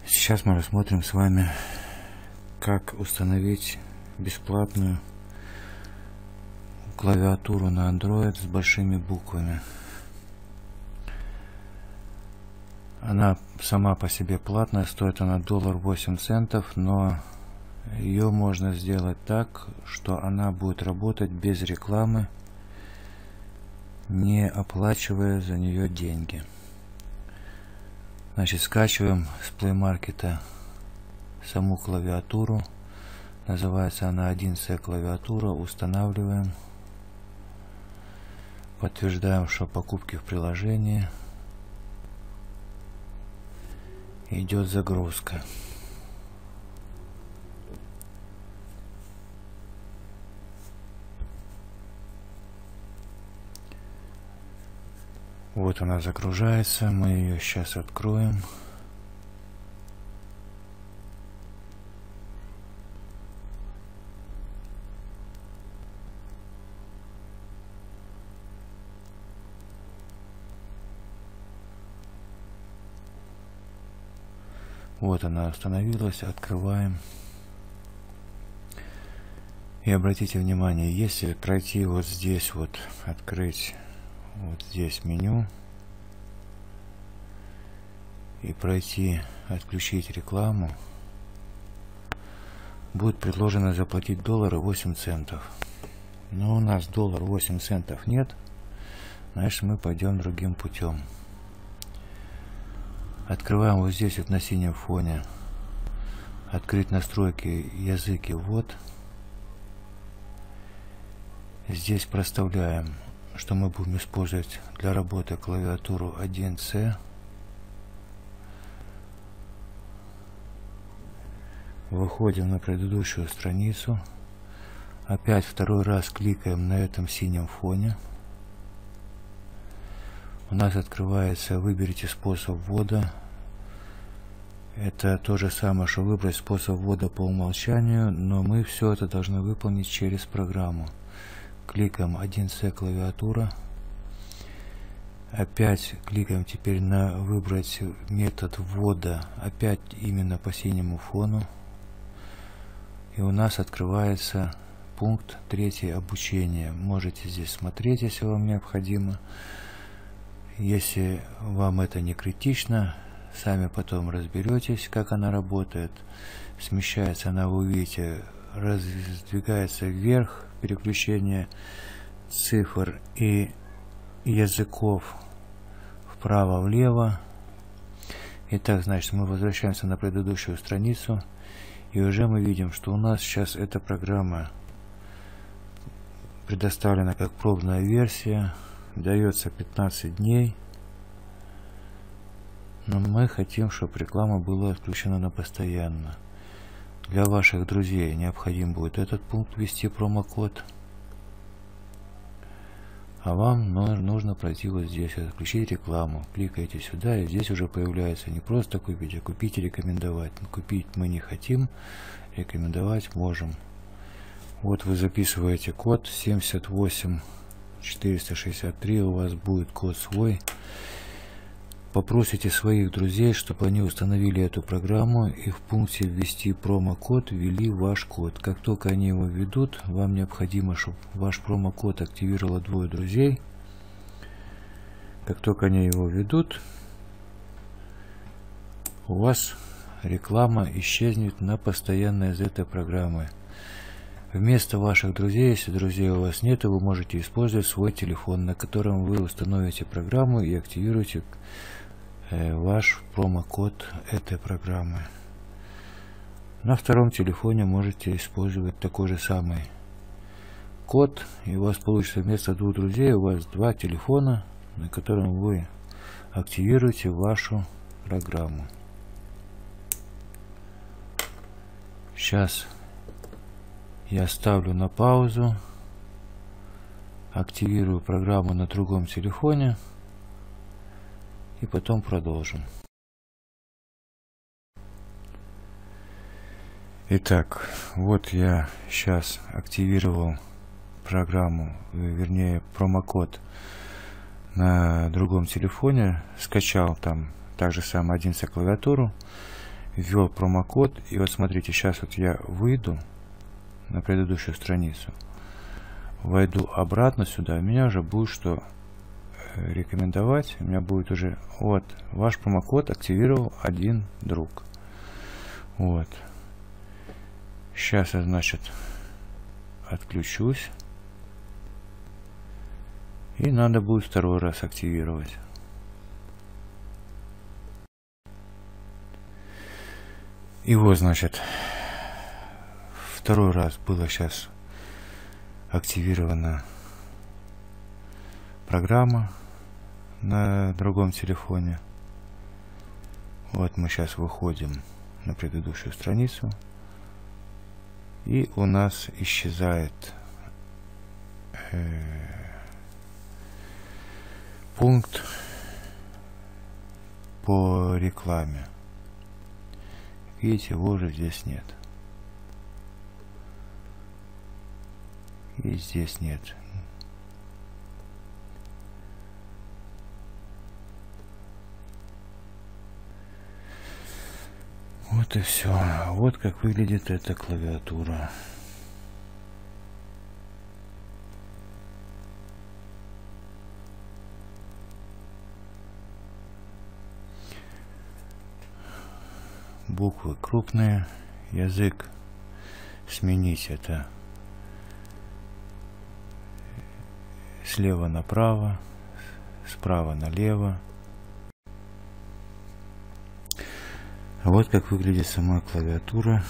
Сейчас мы рассмотрим с вами, как установить бесплатную клавиатуру на Android с большими буквами. Она сама по себе платная, стоит она $1.08, но ее можно сделать так, что она будет работать без рекламы, не оплачивая за нее деньги. Значит, скачиваем с Play Market саму клавиатуру. Называется она 1C клавиатура. Устанавливаем. Подтверждаем, что покупки в приложении. Идет загрузка. Вот она загружается, мы ее сейчас откроем. Вот она установилась, открываем. И обратите внимание, если пройти вот здесь вот, открыть вот здесь меню и пройти отключить рекламу, будет предложено заплатить $1.08. Но у нас $1.08 нет, значит мы пойдем другим путем. Открываем вот здесь вот на синем фоне, открыть настройки, языки ввод. Здесь проставляем, что мы будем использовать для работы клавиатуру 1C. Выходим на предыдущую страницу. Опять второй раз кликаем на этом синем фоне. У нас открывается «Выберите способ ввода». Это то же самое, что выбрать способ ввода по умолчанию, но мы все это должны выполнить через программу. Кликаем 1C клавиатура. Опять кликаем теперь на выбрать метод ввода, опять именно по синему фону. И у нас открывается пункт 3 обучение. Можете здесь смотреть, если вам необходимо. Если вам это не критично, сами потом разберетесь, как она работает. Смещается она, вы увидите, раздвигается вверх, переключение цифр и языков вправо-влево. Итак, значит, мы возвращаемся на предыдущую страницу, и уже мы видим, что у нас сейчас эта программа предоставлена как пробная версия, дается 15 дней, но мы хотим, чтобы реклама была отключена на постоянно. Для ваших друзей необходим будет этот пункт, ввести промокод. А вам нужно пройти вот здесь, отключить рекламу. Кликаете сюда, и здесь уже появляется не просто купить, а купить и рекомендовать. Купить мы не хотим, рекомендовать можем. Вот вы записываете код 78463, у вас будет код свой. Попросите своих друзей, чтобы они установили эту программу и в пункте ввести промокод ввели ваш код. Как только они его введут, вам необходимо, чтобы ваш промокод активировало 2 друзей. Как только они его введут, у вас реклама исчезнет на постоянно из этой программы. Вместо ваших друзей, если друзей у вас нет, вы можете использовать свой телефон, на котором вы установите программу и активируете ваш промокод этой программы. На втором телефоне можете использовать такой же самый код, и у вас получится вместо 2 друзей у вас 2 телефона, на котором вы активируете вашу программу. Сейчас я ставлю на паузу, активирую программу на другом телефоне и потом продолжим. Итак, вот я сейчас активировал программу, вернее промокод на другом телефоне, скачал там также самое 1C клавиатуру. ввел промокод. И вот смотрите, сейчас вот я выйду на предыдущую страницу, войду обратно сюда, у меня уже будет что рекомендовать. У меня будет уже вот ваш промокод активировал один друг. Вот. Сейчас я, значит, отключусь. И надо будет второй раз активировать. И вот, значит, второй раз было сейчас активирована программа на другом телефоне. Вот мы сейчас выходим на предыдущую страницу. И у нас исчезает пункт по рекламе. Видите, его уже здесь нет. И здесь нет. Вот и все. Вот как выглядит эта клавиатура. Буквы крупные. Язык сменить — это слева направо, справа налево. Вот как выглядит сама клавиатура.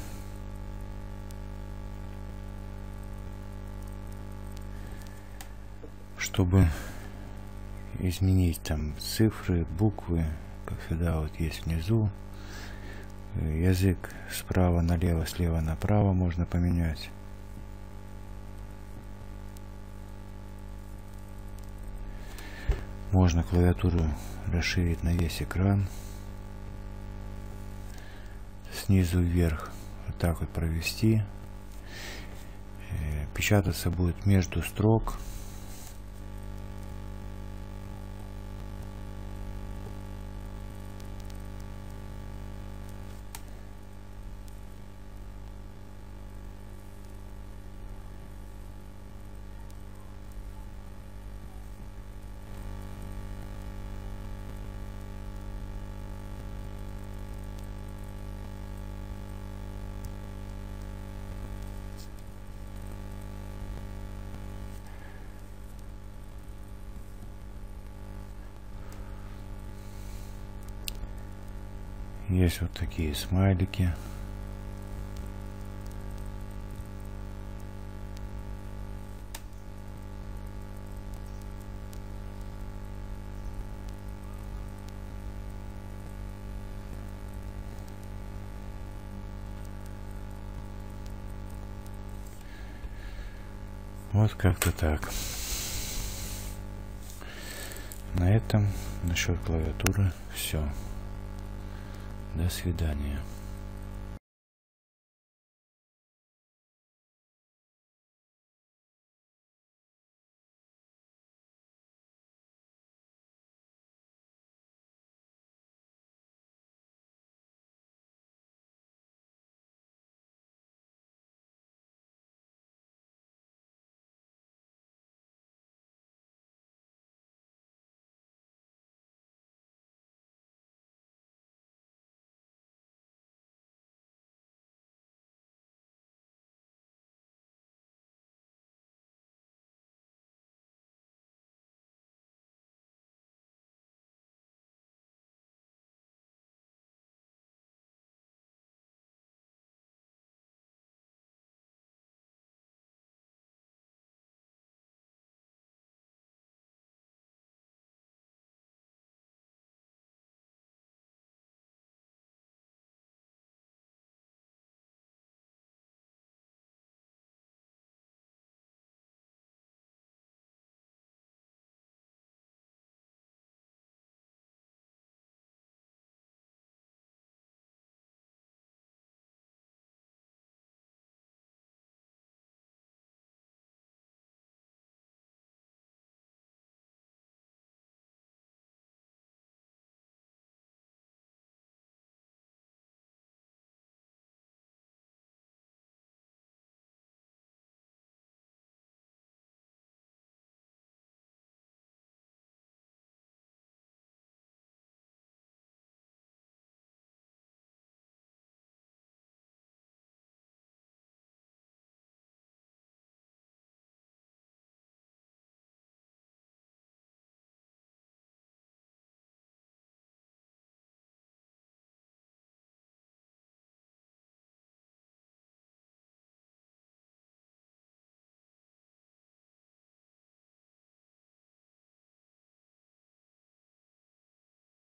Чтобы изменить там цифры, буквы, как всегда, вот есть внизу. Язык справа налево, слева направо можно поменять. Можно клавиатуру расширить на весь экран. Снизу вверх вот так вот провести. Печататься будет между строк. Есть вот такие смайлики. Вот как-то так. На этом насчет клавиатуры все. До свидания.